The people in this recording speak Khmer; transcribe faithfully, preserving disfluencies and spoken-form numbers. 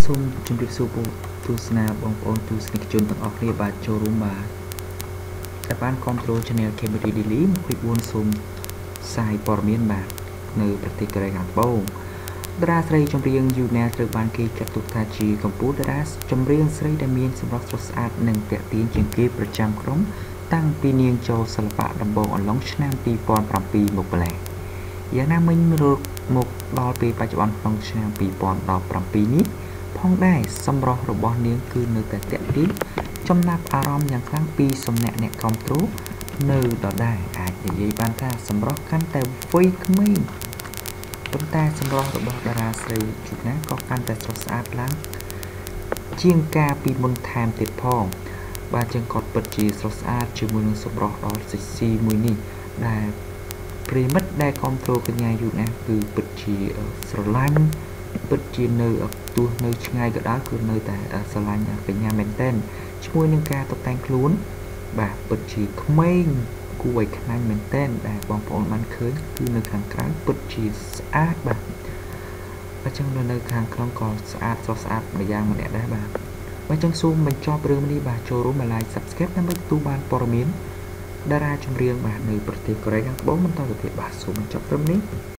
សូមជម្រាបសួរបងទស្សនាបងប្អូនទស្សនិកជនទាំងអស់គ្នាបាទចូលរួមបាទតែបានគ្រប់គ្រង Channel Cambodia Daily ម្ភៃបួនសូមផ្សាយព័ត៌មានបាទនៅប្រទេសកូរ៉េខាងត្បូងតារាស្រីចម្រៀង Yuna ត្រូវបានគេចាត់ទុកថាជាកំពូលតារាចម្រៀងស្រីដែលមានសម្រស់ស្រស់ស្អាតនិងទាក់ទាញជាងគេប្រចាំក្រុមតាំងពីនាងចូលសិល្បៈដំបូងអន្លង់ឆ្នាំពីរពាន់ប្រាំពីរមកម្ល៉េះយ៉ាងណាមិញមកដល់ពេលបច្ចុប្បន្នក្នុងឆ្នាំពីរពាន់ដប់ប្រាំពីរនេះផងដែរសម្រស់របស់នាងគឺនៅតែទាក់ទាញចំណាប់អារម្មណ៍យ៉ាងខ្លាំងពីសំណាក់អ្នកគ្រប់គ្រងនៅដដែលអាចនិយាយបានថាសម្រស់កាន់តែវ័យក្មេងប៉ុន្តែសម្រស់របស់តារាស្រីយូណាក៏កាន់តែស្រស់ស្អាតឡើងជាងកាលពីមុនថែមទៀតផងបាទជាងគាត់ពិតជាស្រស់ស្អាតជាមួយនឹងសម្រស់ដ៏សិចស៊ីមួយនេះដែលប្រិមិត្តដែលគ្រប់គ្រងកញ្ញាយូណាគឺពិតជាស្រឡាញ់ពិតជានៅទោះនៅឆ្ងាយក៏ដោយគឺនៅតែស្រឡាញ់កញ្ញាមែនទែនជាមួយនឹងការតុបតែងខ្លួនបាទពិតជាក្មេងគួរឲ្យខ្លាញ់មែនទែនដែលបងប្អូនបានឃើញគឺនៅខាងក្រៅពិតជាស្អាតបាទអញ្ចឹងនៅខាងក្នុងក៏ស្អាតស្រស់ស្អាតម្យ៉ាងម្នាក់ដែរបាទអញ្ចឹងសូមបញ្ចប់រឿងនេះបាទចូលរួម like subscribe ដើម្បីទទួលបានព័ត៌មានតារាចម្រៀងបាទនៅប្រទេសកូរ៉េខាងត្បូងបន្តទៅទៀតបាទសូមបញ្ចប់ត្រឹមនេះ